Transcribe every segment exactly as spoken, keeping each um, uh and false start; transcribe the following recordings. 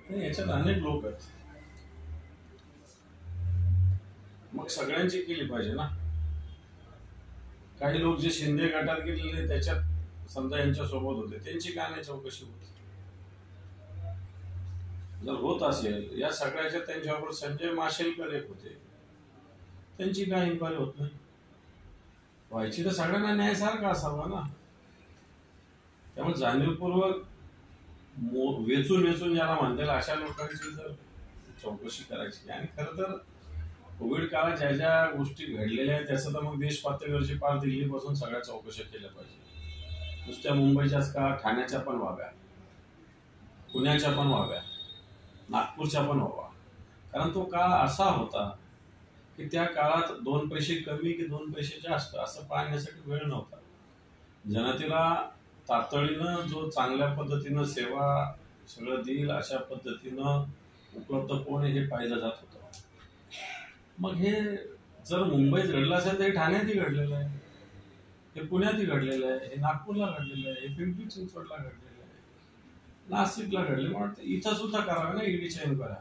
नाही, याच्यात अनेक लोक आहेत. मग सगळ्यांची केली पाहिजे ना. काही लोक जे शिंदे गटात गेलेले त्याच्यात समजा यांच्या सोबत होते, त्यांची काय नाही चौकशी होत. जर होत असेल या सगळ्याच्या त्यांच्याबरोबर संजय माशेलकर एक होते, त्यांची काय इन्क्वायरी होत नाही. व्हायची तर सगळ्यांना न्यायसारखा असावा ना. त्यामुळे जाणीवपूर्वक वेचून वेचून ज्याला म्हणतील अशा लोकांची जर चौकशी करायची. आणि खरं तर कोविड काळात ज्या ज्या गोष्टी घडलेल्या आहेत त्याचं तर मग देश पातळीवरची पार दिल्लीपासून सगळ्या चौकशा केल्या पाहिजे. नुसत्या मुंबईच्याच का, ठाण्याच्या पण व्हाव्या, पुण्याच्या पण व्हाव्या, नागपूरच्या पण व्हावा. कारण तो काळ असा होता की त्या काळात दोन पैसे कमी की दोन पैसे जास्त असं पाहण्यासाठी वेळ नव्हता. जनतेला तातडीनं जो चांगल्या पद्धतीनं सेवा सगळं देईल अशा पद्धतीनं उपलब्ध कोण हे पाहिलं जात होतं. मग हे जर मुंबईत घडलं असेल तर हे ठाण्यातही घडलेलं आहे, हे पुण्यातही घडलेलं आहे, हे नागपूरला घडलेलं आहे, हे पिंपरी चिंचवडला घडलेलं आहे, नाशिकला घडले. मला वाटतं इथं सुद्धा करावं ना ईडीच्या इन्क्वायऱ्या.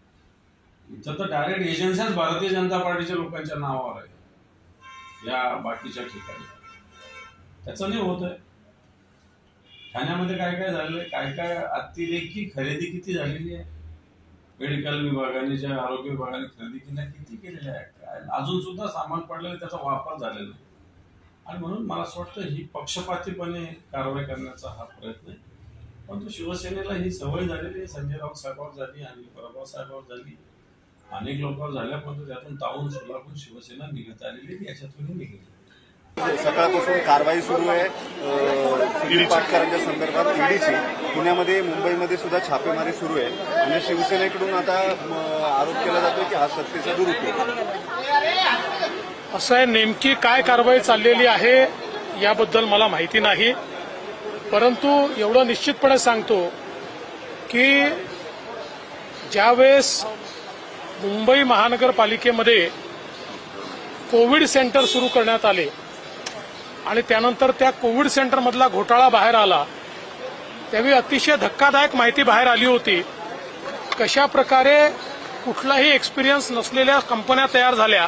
इथं तर डायरेक्ट एजन्सीज भारतीय जनता पार्टीच्या लोकांच्या नावावर आहे या बाकीच्या ठिकाणी. त्याचं नाही होत आहे. ठाण्यामध्ये काय काय झालेलं आहे, काय काय अतिरेकी खरेदी किती झालेली आहे. मेडिकल विभागाने ज्या आरोग्य विभागाने खरेदी केल्या किती केलेल्या आहे, काय अजून सुद्धा सामान पडलेलं त्याचा वापर झालेला नाही. आणि म्हणून मला असं वाटतं ही पक्षपातीपणे कारवाई करण्याचा हा प्रयत्न आहे. परंतु शिवसेनेला ही सवय झालेली आहे. संजय राऊत साहेबांवर झाली, अनिल परब साहेबांवर झाली, अनेक लोकांवर झाल्या, परंतु त्यातून तावून सुलाखून शिवसेना निघत आलेली, याच्यातून निघेल. सकाळपासून कारवाई सुरू आहे सुधीर पाटकरांच्या संदर्भात ईडीची. पुण्यामध्ये मुंबईमध्ये सुद्धा छापेमारी सुरू आहे आणि शिवसेनेकडून आता आरोप केला जातो की हा सत्तेचा दुरुपयोग. असं आहे, नेमकी काय कारवाई चाललेली आहे याबद्दल मला माहिती नाही. परंतु एवढं निश्चितपणे सांगतो की ज्यावेळेस मुंबई महानगरपालिकेमध्ये कोविड सेंटर सुरू करण्यात आले आणि त्यानंतर त्या कोविड सेंटरमधला घोटाळा बाहेर आला, त्यावेळी अतिशय धक्कादायक माहिती बाहेर आली होती. कशा प्रकारे कुठलाही एक्सपिरियन्स नसलेल्या कंपन्या तयार झाल्या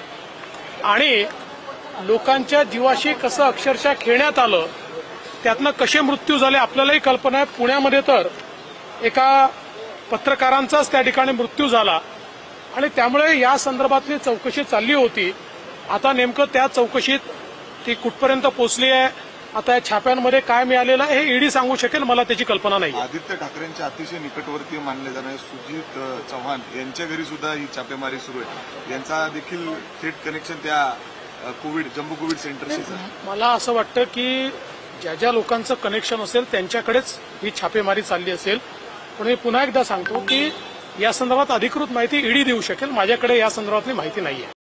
आणि लोकांच्या जीवाशी कसं अक्षरशः खेळण्यात आलं, त्यातनं कसे मृत्यू झाले आपल्यालाही कल्पना आहे. पुण्यामध्ये तर एका पत्रकारांचाच त्या ठिकाणी मृत्यू झाला आणि त्यामुळे या संदर्भातली चौकशी चालली होती. आता नेमकं त्या चौकशीत ती कुठपर्यंत पोहोचली आहे, आता या छाप्यांमध्ये काय मिळालेलं आहे हे ईडी सांगू शकेल, मला त्याची कल्पना नाही. आदित्य ठाकरेंच्या अतिशय निकटवर्तीय मानले जाणारे सुजित चव्हाण यांच्या घरी सुद्धा ही छापेमारी सुरू आहे. यांचा देखील थेट कनेक्शन त्या कोविड जम्बो कोविड सेंटरशी. मला असं वाटतं की ज्या ज्या लोकांचं कनेक्शन असेल त्यांच्याकडेच ही छापेमारी चालली असेल. पण मी पुन्हा एकदा सांगतो की या संदर्भात अधिकृत माहिती ईडी देऊ शकेल, माझ्याकडे या संदर्भातली माहिती नाहीये.